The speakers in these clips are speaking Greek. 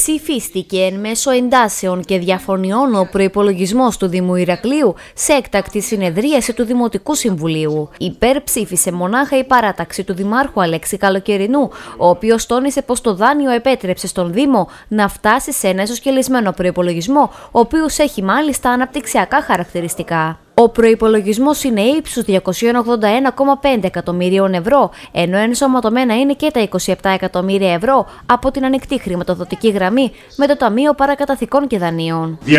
Ψηφίστηκε εν μέσω εντάσεων και διαφωνιών ο προϋπολογισμός του Δήμου Ηρακλείου σε έκτακτη συνεδρίαση του Δημοτικού Συμβουλίου. Υπερψήφισε μονάχα η παράταξη του Δημάρχου Αλέξη Καλοκαιρινού, ο οποίος τόνισε πως το δάνειο επέτρεψε στον Δήμο να φτάσει σε ένα ισοσκελισμένο προϋπολογισμό, ο οποίος έχει μάλιστα αναπτυξιακά χαρακτηριστικά. Ο προϋπολογισμός είναι ύψους 281,5 εκατομμυρίων ευρώ, ενώ ενσωματωμένα είναι και τα 27 εκατομμύρια ευρώ από την ανοιχτή χρηματοδοτική γραμμή με το Ταμείο Παρακαταθηκών και Δανείων. 281,5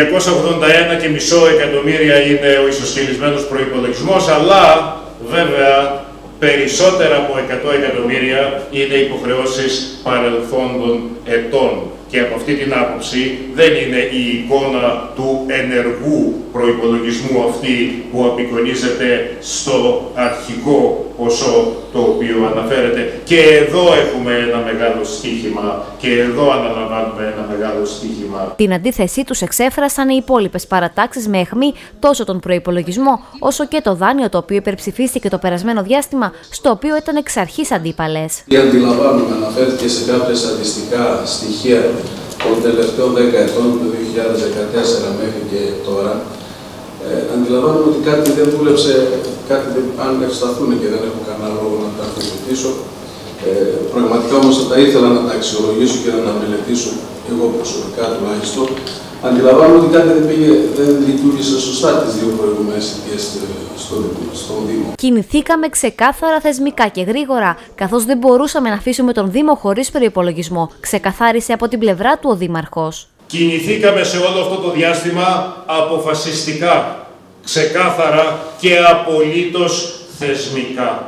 εκατομμύρια είναι ο ισοσκελισμένος προϋπολογισμός, αλλά βέβαια περισσότερα από 100 εκατομμύρια είναι υποχρεώσεις παρελθόντων ετών. Και από αυτή την άποψη δεν είναι η εικόνα του ενεργού προϋπολογισμού αυτή που απεικονίζεται στο αρχικό ποσό το οποίο αναφέρεται. Και εδώ έχουμε ένα μεγάλο στοίχημα και εδώ αναλαμβάνουμε ένα μεγάλο στοίχημα. Την αντίθεσή τους εξέφρασαν οι υπόλοιπες παρατάξεις με αιχμή τόσο τον προϋπολογισμό όσο και το δάνειο το οποίο υπερψηφίστηκε το περασμένο διάστημα, στο οποίο ήταν εξ αρχής αντίπαλες. Αντιλαμβάνομαι, αναφέρθηκε σε κάποια στατιστικά στοιχεία των τελευταίων 10 ετών, του 2014 μέχρι και τώρα. Αντιλαμβάνομαι ότι κάτι δεν δούλεψε, αν ευσταθούν και δεν έχω κανένα λόγο να τα αμφισβητήσω. Πραγματικά όμως θα ήθελα να τα αξιολογήσω και να τα μελετήσω, εγώ προσωπικά τουλάχιστον. Αντιλαμβάνομαι ότι κάτι δεν λειτουργήσε σωστά τις δύο προηγούμενες θητείες στον Δήμο. Κινηθήκαμε ξεκάθαρα θεσμικά και γρήγορα, καθώς δεν μπορούσαμε να αφήσουμε τον Δήμο χωρίς προϋπολογισμό, ξεκαθάρισε από την πλευρά του ο Δήμαρχος. Κινηθήκαμε σε όλο αυτό το διάστημα αποφασιστικά, ξεκάθαρα και απολύτως θεσμικά.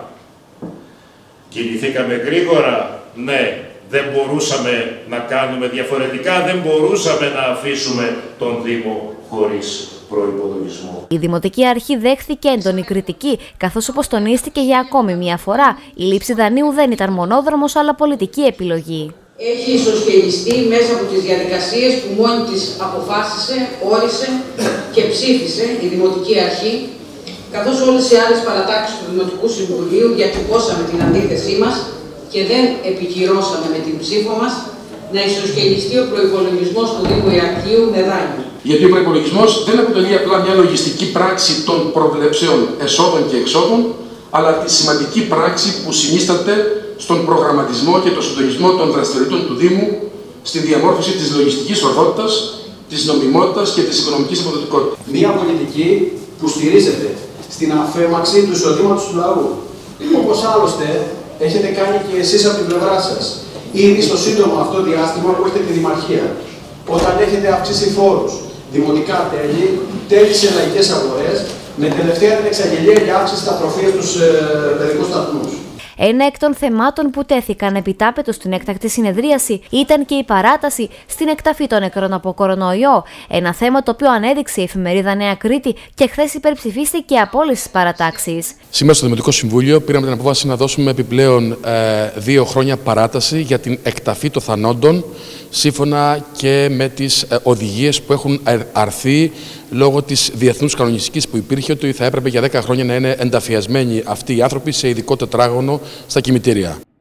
Κινηθήκαμε γρήγορα, ναι. Δεν μπορούσαμε να κάνουμε διαφορετικά, δεν μπορούσαμε να αφήσουμε τον Δήμο χωρίς προϋπολογισμό. Η Δημοτική Αρχή δέχθηκε έντονη κριτική, καθώς όπως τονίστηκε για ακόμη μια φορά, η λήψη δανείου δεν ήταν μονόδρομος αλλά πολιτική επιλογή. Έχει ισοσκελιστεί μέσα από τις διαδικασίες που μόνη της αποφάσισε, όρισε και ψήφισε η Δημοτική Αρχή, καθώς όλες οι άλλες παρατάξεις του Δημοτικού Συμβουλίου διατυπώσαμε την αντίθεσή μας και δεν επικυρώσαμε με την ψήφο μας να ισοσκελιστεί ο προϋπολογισμός του Δήμου Ηρακλείου με δάνειο. Γιατί ο προϋπολογισμός δεν αποτελεί απλά μια λογιστική πράξη των προβλεψεών εσόδων και εξόδων, αλλά τη σημαντική πράξη που συνίσταται στον προγραμματισμό και τον συντονισμό των δραστηριοτήτων του Δήμου στην διαμόρφωση της λογιστικής ορθότητας, της νομιμότητας και της οικονομικής αποδοτικότητας. Μια πολιτική που στηρίζεται στην αφέμαξη του εισοδήματος του λαού, όπως άλλωστε έχετε κάνει και εσείς από την πλευρά σας. Ήδη στο σύντομο αυτό διάστημα που έχετε τη Δημαρχία, όταν έχετε αυξήσει φόρους, δημοτικά τέλη, τέλη σε λαϊκές αγορές, με τελευταία την εξαγγελία για αύξηση στα τροφία στους παιδικούς σταθμούς. Ένα εκ των θεμάτων που τέθηκαν επιτάπετο στην έκτακτη συνεδρίαση ήταν και η παράταση στην εκταφή των νεκρών από κορονοϊό. Ένα θέμα το οποίο ανέδειξε η εφημερίδα Νέα Κρήτη και χθες υπερψηφίστηκε από όλες τις παρατάξεις. Σήμερα στο Δημοτικό Συμβούλιο πήραμε την απόφαση να δώσουμε επιπλέον 2 χρόνια παράταση για την εκταφή των θανόντων, σύμφωνα και με τις οδηγίες που έχουν αρθεί λόγω της διεθνούς κανονιστικής που υπήρχε, ότι θα έπρεπε για 10 χρόνια να είναι ενταφιασμένοι αυτοί οι άνθρωποι σε ειδικό τετράγωνο στα κημητήρια.